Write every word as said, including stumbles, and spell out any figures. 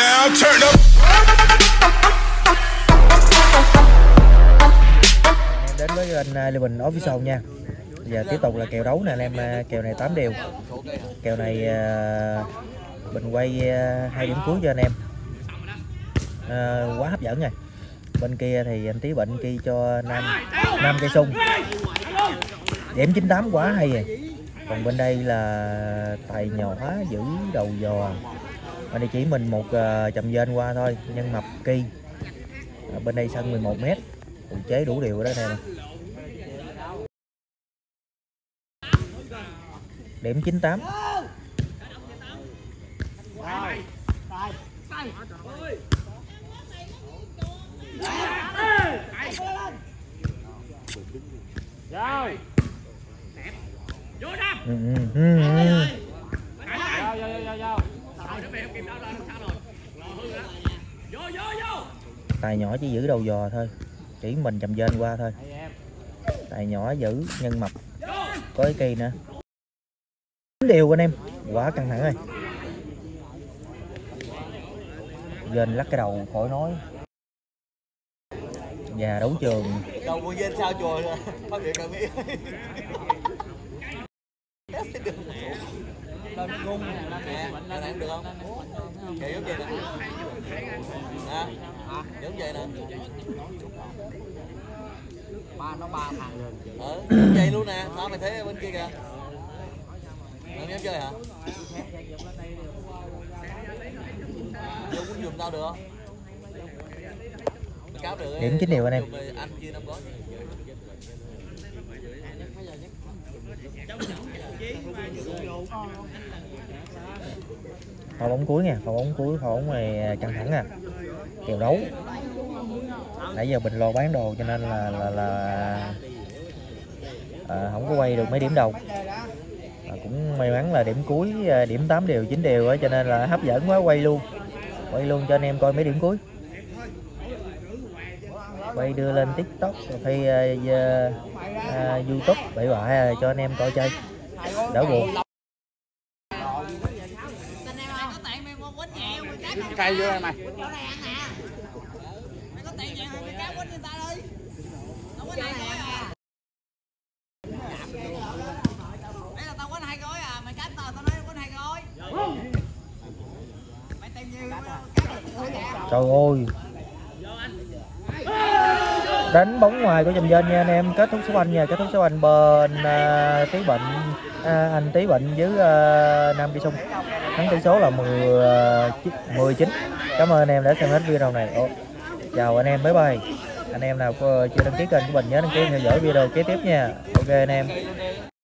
now, turn up. Em đến với anh Living Official nha. Giờ tiếp tục là kèo đấu nè anh em, kèo này tám đều. Kèo này uh, mình quay uh, hai điểm cuối cho anh em. Uh, quá hấp dẫn rồi. Bên kia thì anh Tí Bệnh kia cho Nam Nam cây sung. Điểm chín tám quá hay rồi. Còn bên đây là Tài nhỏ giữ đầu giò. Bên đây chỉ mình một uh, chầm dên qua thôi, nhân mập kỳ. Ở bên đây sân mười một mét. Ủa, chế đủ điều đó nè. Điểm chín tám. Rồi. Vô Nam. Ừ, ừ, ừ. Vô vô vô vô. Vô vô vô. Tài nhỏ chỉ giữ đầu giò thôi, chỉ mình chầm dên qua thôi. Tài nhỏ giữ nhân mập, có cái cây nữa. Đều anh em, quá căng thẳng rồi. Dên lắc cái đầu khỏi nói. Và đấu trường. Đầu của dên sao chùa phát hiện cả Mỹ. Lên ngung nè, lên này được không? Kìa giống vậy nè. Nè, giống vậy nè. Ba nó ba thằng rồi. Ờ, giống vậy luôn nè, sao mày thấy bên kia kìa? Mày dám chơi hả? Vô muốn giùm tao được không? Điểm chín điều anh em. Pha bóng cuối nha, pha bóng cuối, pha bóng này căng thẳng à. Kèo đấu. Nãy giờ mình lo bán đồ cho nên là là, là à, không có quay được mấy điểm đầu. À, cũng may mắn là điểm cuối điểm tám điều, chín điều á, cho nên là hấp dẫn quá, quay luôn. Quay luôn cho anh em coi mấy điểm cuối. Quay đưa lên TikTok hay uh, uh, YouTube bậy bạ cho anh em coi chơi đỡ buồn. Cây vô mày. Trời ơi, đánh bóng ngoài của chùm dên nha anh em. Kết thúc số anh nha, kết thúc số anh bên uh, Tí Bệnh, à, anh Tí Bệnh với uh, Nam Cây Sung. Thắng tỷ số là mười chín. Cảm ơn anh em đã xem hết video này. Ồ, chào anh em, bye bye. Anh em nào chưa đăng ký kênh của mình nhớ đăng ký theo dõi video kế tiếp nha. Ok anh em.